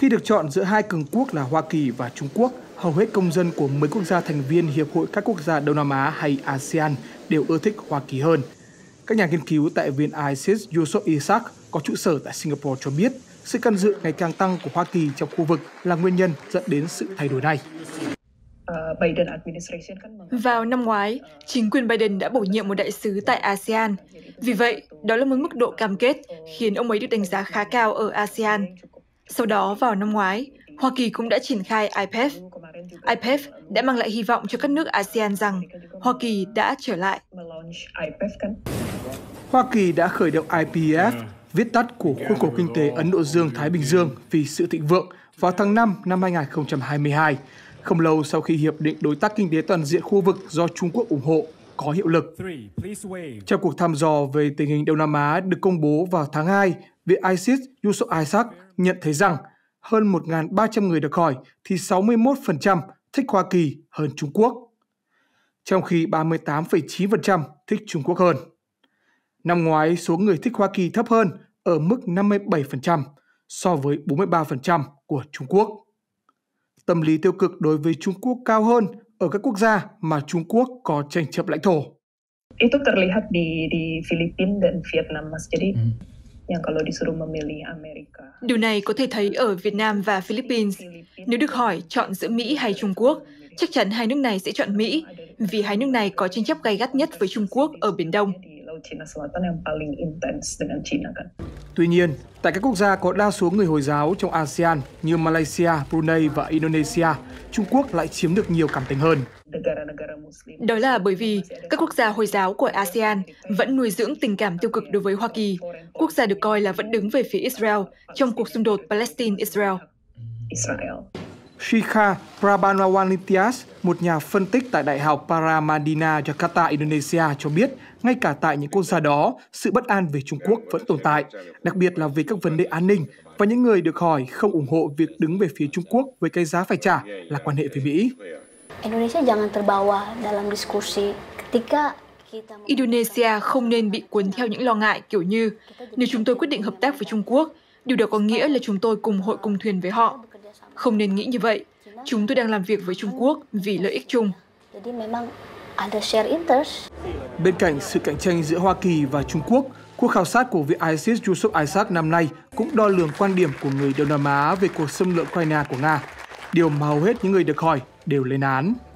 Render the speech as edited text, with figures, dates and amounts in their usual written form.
Khi được chọn giữa hai cường quốc là Hoa Kỳ và Trung Quốc, hầu hết công dân của 10 quốc gia thành viên Hiệp hội các quốc gia Đông Nam Á hay ASEAN đều ưa thích Hoa Kỳ hơn. Các nhà nghiên cứu tại Viện ISIS Yusof Ishak có trụ sở tại Singapore cho biết, sự can dự ngày càng tăng của Hoa Kỳ trong khu vực là nguyên nhân dẫn đến sự thay đổi này. Vào năm ngoái, chính quyền Biden đã bổ nhiệm một đại sứ tại ASEAN. Vì vậy, đó là một mức độ cam kết khiến ông ấy được đánh giá khá cao ở ASEAN. Sau đó, vào năm ngoái, Hoa Kỳ cũng đã triển khai IPEF. IPEF đã mang lại hy vọng cho các nước ASEAN rằng Hoa Kỳ đã trở lại. Hoa Kỳ đã khởi động IPEF, viết tắt của Khuôn khổ Kinh tế Ấn Độ Dương-Thái Bình Dương vì sự thịnh vượng vào tháng 5 năm 2022, không lâu sau khi Hiệp định Đối tác Kinh tế Toàn diện khu vực do Trung Quốc ủng hộ có hiệu lực. Trong cuộc thăm dò về tình hình Đông Nam Á được công bố vào tháng 2, Viện ISIS Yusof Ishak nhận thấy rằng hơn 1.300 người được hỏi thì 61% thích Hoa Kỳ hơn Trung Quốc, trong khi 38,9% thích Trung Quốc hơn. Năm ngoái, số người thích Hoa Kỳ thấp hơn ở mức 57% so với 43% của Trung Quốc. Tâm lý tiêu cực đối với Trung Quốc cao hơn ở các quốc gia mà Trung Quốc có tranh chấp lãnh thổ. Itu terlihat di Philippines dan Vietnam, Mas. Jadi yang kalau disuruh memilih Amerika. Điều này có thể thấy ở Việt Nam và Philippines. Nếu được hỏi chọn giữa Mỹ hay Trung Quốc, chắc chắn hai nước này sẽ chọn Mỹ, vì hai nước này có tranh chấp gay gắt nhất với Trung Quốc ở Biển Đông. Tuy nhiên, tại các quốc gia có đa số người Hồi giáo trong ASEAN như Malaysia, Brunei và Indonesia, Trung Quốc lại chiếm được nhiều cảm tình hơn. Đó là bởi vì các quốc gia Hồi giáo của ASEAN vẫn nuôi dưỡng tình cảm tiêu cực đối với Hoa Kỳ, quốc gia được coi là vẫn đứng về phía Israel trong cuộc xung đột Palestine-Israel. Shikha Prabanawanitias, một nhà phân tích tại Đại học Paramadina, Jakarta, Indonesia cho biết, ngay cả tại những quốc gia đó, sự bất an về Trung Quốc vẫn tồn tại, đặc biệt là về các vấn đề an ninh, và những người được hỏi không ủng hộ việc đứng về phía Trung Quốc với cái giá phải trả là quan hệ với Mỹ. Indonesia không nên bị cuốn theo những lo ngại kiểu như nếu chúng tôi quyết định hợp tác với Trung Quốc, điều đó có nghĩa là chúng tôi cùng hội cùng thuyền với họ. Không nên nghĩ như vậy. Chúng tôi đang làm việc với Trung Quốc vì lợi ích chung. Bên cạnh sự cạnh tranh giữa Hoa Kỳ và Trung Quốc, cuộc khảo sát của Viện ISIS Yusof Ishak năm nay cũng đo lường quan điểm của người Đông Nam Á về cuộc xâm lược Ukraine của Nga, điều mà hầu hết những người được hỏi đều lên án.